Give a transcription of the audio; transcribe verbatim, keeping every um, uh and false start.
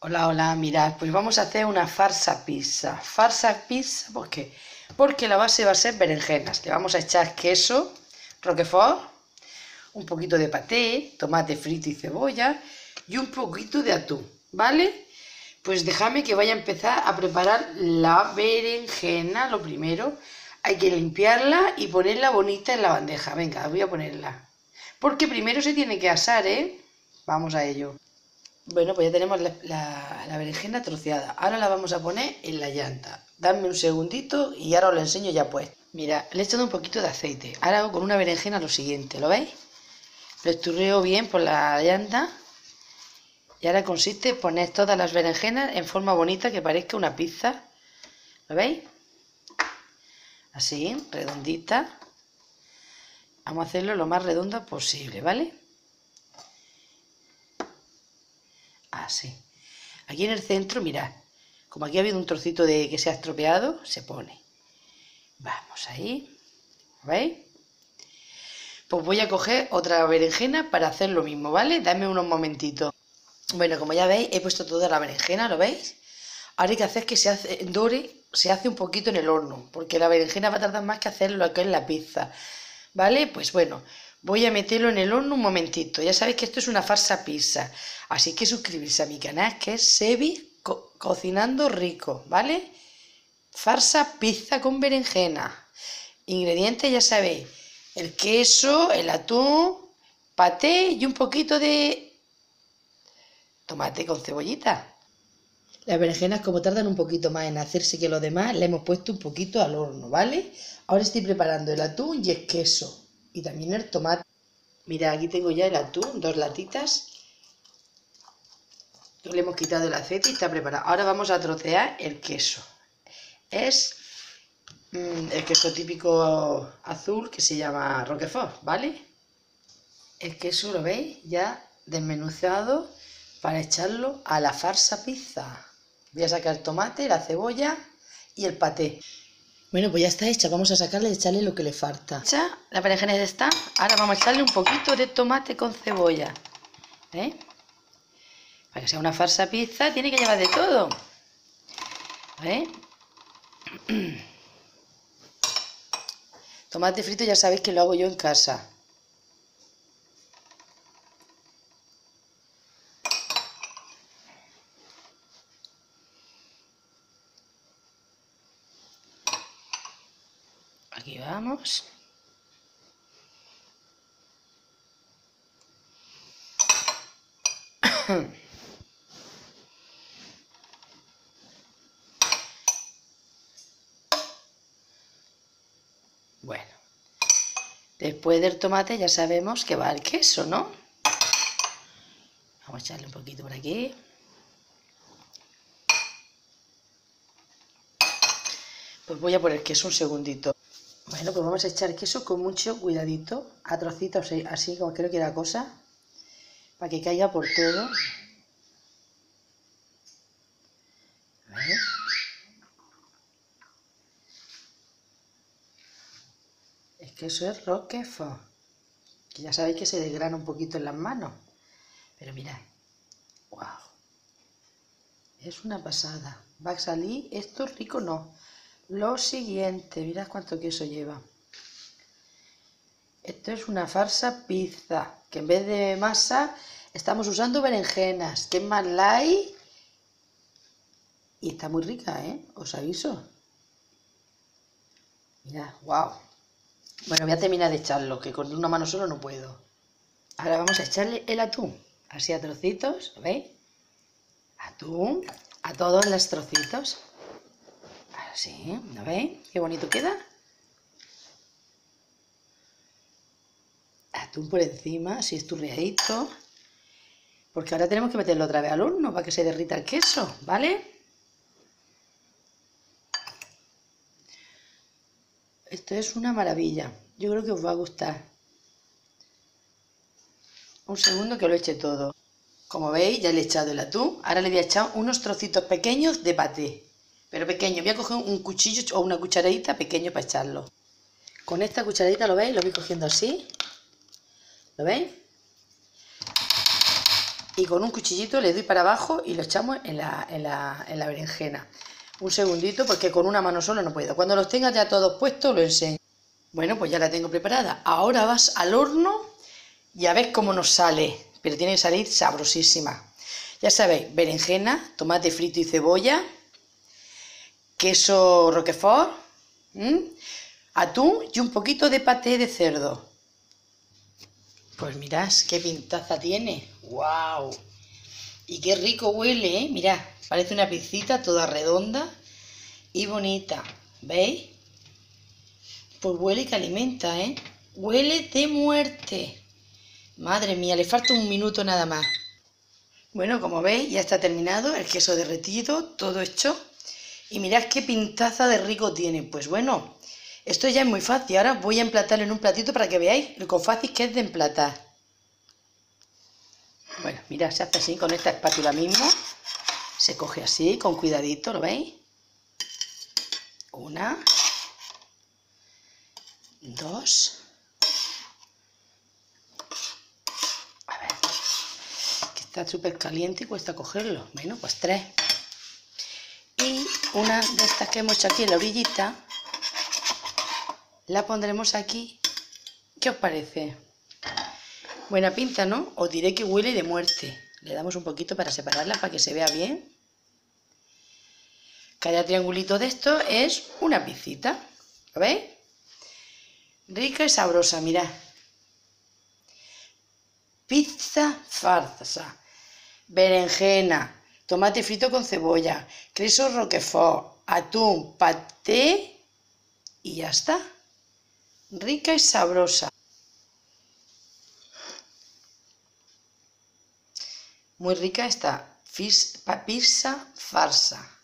Hola, hola, mirad, pues vamos a hacer una farsa pizza. Farsa pizza, ¿por qué? Porque la base va a ser berenjenas. Le vamos a echar queso, roquefort, un poquito de paté, tomate frito y cebolla y un poquito de atún, ¿vale? Pues déjame que vaya a empezar a preparar la berenjena. Lo primero, hay que limpiarla y ponerla bonita en la bandeja. Venga, voy a ponerla. Porque primero se tiene que asar, ¿eh? Vamos a ello. Bueno, pues ya tenemos la, la, la berenjena troceada. Ahora la vamos a poner en la llanta. Dadme un segundito y ahora os lo enseño ya pues. Mira, le he echado un poquito de aceite. Ahora hago con una berenjena lo siguiente, ¿lo veis? Lo esturreo bien por la llanta. Y ahora consiste en poner todas las berenjenas en forma bonita que parezca una pizza. ¿Lo veis? Así, redondita. Vamos a hacerlo lo más redondo posible, ¿vale? Así. Aquí en el centro, mirad, como aquí ha habido un trocito de que se ha estropeado, se pone. Vamos ahí, ¿veis? Pues voy a coger otra berenjena para hacer lo mismo, ¿vale? Dame unos momentitos. Bueno, como ya veis, he puesto toda la berenjena, ¿lo veis? Ahora hay que hacer que se hace, dore, se hace un poquito en el horno, porque la berenjena va a tardar más que hacer lo que es la pizza, ¿vale? Pues bueno, voy a meterlo en el horno un momentito. Ya sabéis que esto es una farsa pizza, así que suscribirse a mi canal, que es Sebi Co Cocinando Rico, ¿vale? Farsa pizza con berenjena. Ingredientes, ya sabéis, el queso, el atún, paté y un poquito de tomate con cebollita. Las berenjenas, como tardan un poquito más en hacerse que los demás, le hemos puesto un poquito al horno, ¿vale? Ahora estoy preparando el atún y el queso. Y también el tomate. Mira, aquí tengo ya el atún, dos latitas. Le hemos quitado el aceite y está preparado. Ahora vamos a trocear el queso. Es mmm, el queso típico azul que se llama roquefort, ¿vale? El queso, ¿lo veis? Ya desmenuzado para echarlo a la farsa pizza. Voy a sacar el tomate, la cebolla y el paté. Bueno, pues ya está hecha. Vamos a sacarle y echarle lo que le falta. Ya, la berenjena ya está. Ahora vamos a echarle un poquito de tomate con cebolla. ¿Eh? Para que sea una farsa pizza tiene que llevar de todo. ¿Eh? Tomate frito ya sabéis que lo hago yo en casa. Aquí vamos. Bueno, después del tomate ya sabemos que va el queso, ¿no? Vamos a echarle un poquito por aquí. Pues voy a poner queso un segundito. Bueno, pues vamos a echar queso con mucho cuidadito, a trocitos así como creo que era cosa, para que caiga por todo. ¿Vale? El queso es roquefort, que ya sabéis que se desgrana un poquito en las manos, pero mirad, wow, es una pasada. Va a salir esto rico, no. Lo siguiente, mirad cuánto queso lleva. Esto es una farsa pizza, que en vez de masa estamos usando berenjenas, que es más light y está muy rica, ¿eh? Os aviso. Mirad, wow. Bueno, voy a terminar de echarlo, que con una mano solo no puedo. Ahora vamos a echarle el atún, así a trocitos, ¿veis? Atún, a todos los trocitos. Así, ¿lo veis? Qué bonito queda. Atún por encima, así esturriadito. Porque ahora tenemos que meterlo otra vez al horno para que se derrita el queso, ¿vale? Esto es una maravilla. Yo creo que os va a gustar. Un segundo que lo eche todo. Como veis, ya le he echado el atún. Ahora le voy a echar unos trocitos pequeños de paté. Pero pequeño. Voy a coger un cuchillo o una cucharadita pequeño para echarlo. Con esta cucharadita, ¿lo veis? Lo voy cogiendo así. ¿Lo veis? y con un cuchillito le doy para abajo y lo echamos en la, en la, en la berenjena. Un segundito, porque con una mano sola no puedo. Cuando los tengas ya todos puestos, lo enseño. Bueno, pues ya la tengo preparada. Ahora vas al horno y a ver cómo nos sale. Pero tiene que salir sabrosísima. Ya sabéis, berenjena, tomate frito y cebolla, queso roquefort, ¿m? atún y un poquito de paté de cerdo. Pues mirad qué pintaza tiene. ¡Wow! Y qué rico huele, ¿eh? Mirad, parece una pizzita toda redonda y bonita. ¿Veis? Pues huele que alimenta, ¿eh? Huele de muerte. Madre mía, le falta un minuto nada más. Bueno, como veis, ya está terminado, el queso derretido, todo hecho. Y mirad qué pintaza de rico tiene. Pues bueno, esto ya es muy fácil. Ahora voy a emplatarlo en un platito para que veáis lo fácil que es de emplatar. Bueno, mirad, se hace así con esta espátula mismo. Se coge así, con cuidadito, ¿lo veis? Una. Dos. A ver, que está súper caliente y cuesta cogerlo. Bueno, pues tres. Y una de estas que hemos hecho aquí en la orillita, la pondremos aquí. ¿Qué os parece? Buena pinta, ¿no? Os diré que huele de muerte. Le damos un poquito para separarla, para que se vea bien. Cada triangulito de esto es una pizzita. ¿Lo veis? Rica y sabrosa, mirad. Pizza farsa. Berenjena, tomate frito con cebolla, queso roquefort, atún, paté y ya está. Rica y sabrosa. Muy rica esta pizza farsa.